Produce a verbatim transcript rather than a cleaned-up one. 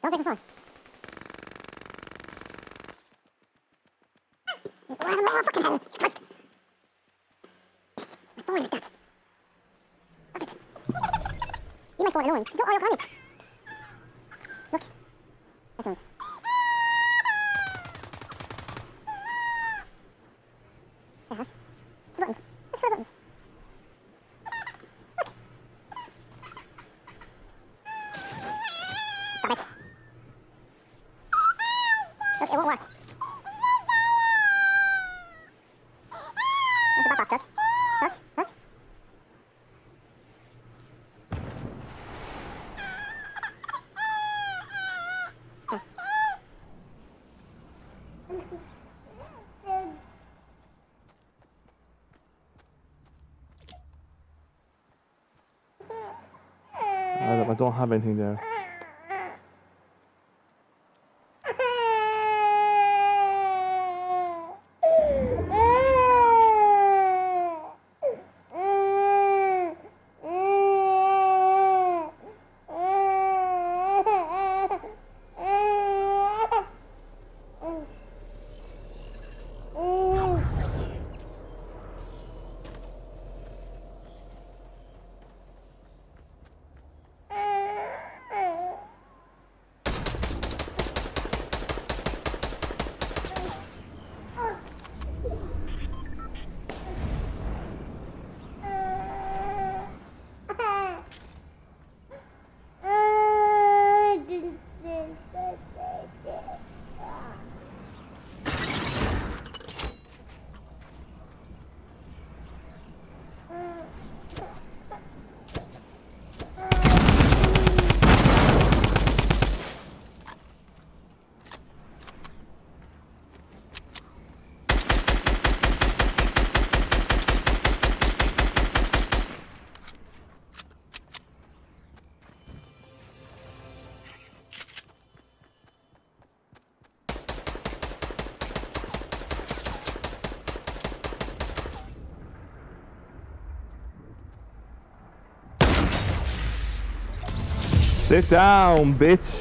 Don't take the phone. Oh, fucking hell. Christ. My phone like that. Stop it. You might find annoying. Don't all your comments. Look. That's yours. Yeah. The buttons. Let's go buttons. Look. Stop it. Look, it won't work. There's the butt box, look. Look, look. Huh. I don't, I don't have anything there. Sit down, bitch.